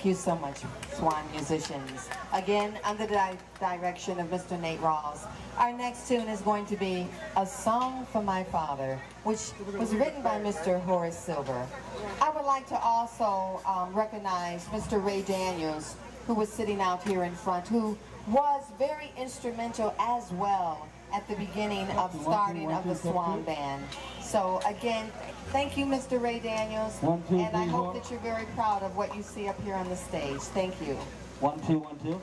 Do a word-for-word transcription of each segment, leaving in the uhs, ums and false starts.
Thank you so much, SWAN musicians. Again, under the di direction of Mister Nate Rawls. Our next tune is going to be A Song for My Father, which was written by Mister Horace Silver. I would like to also um, recognize Mister Ray Daniels, who was sitting out here in front, who was very instrumental as well at the beginning of starting of the SWAN band. So again, thank you, Mister Ray Daniels, and I hope that you're very proud of what you see up here on the stage. Thank you. One, two, one, two.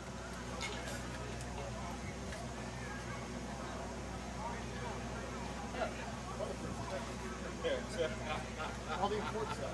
All the important stuff.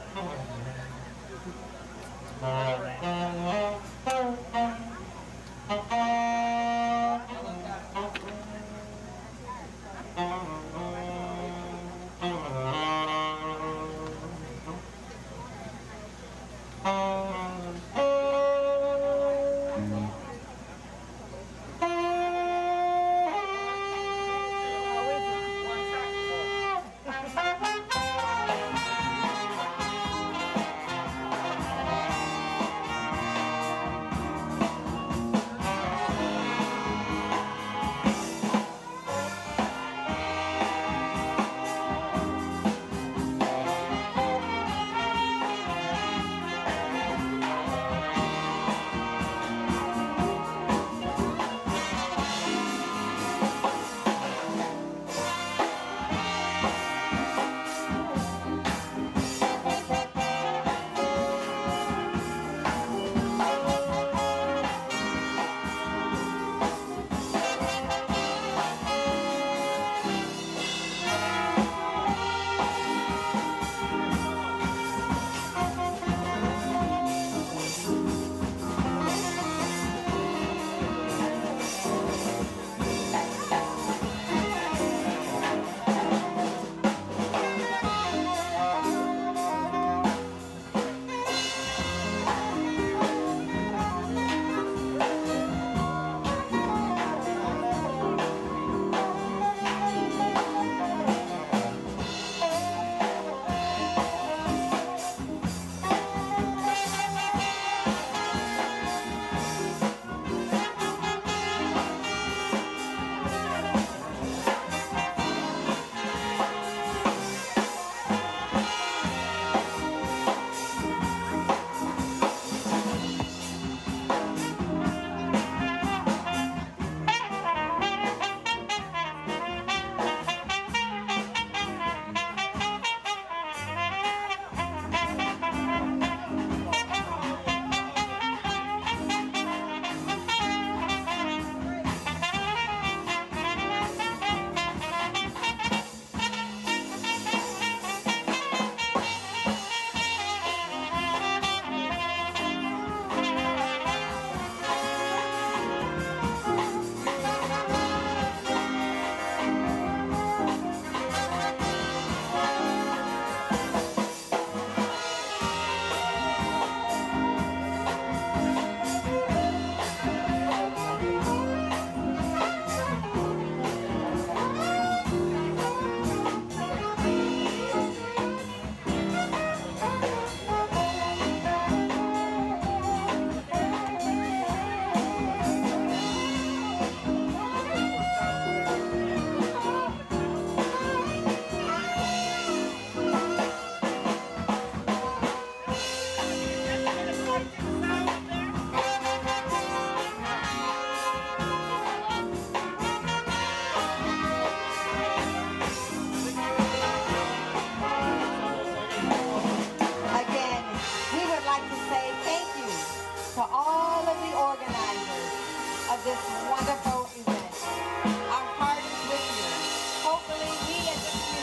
of this wonderful event. Our heart is with you. Hopefully we as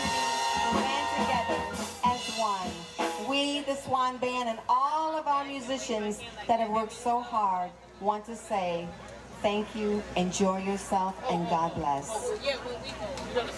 a community ran together as one. We, the SWAN Band, and all of our musicians that have worked so hard want to say thank you, enjoy yourself, and God bless.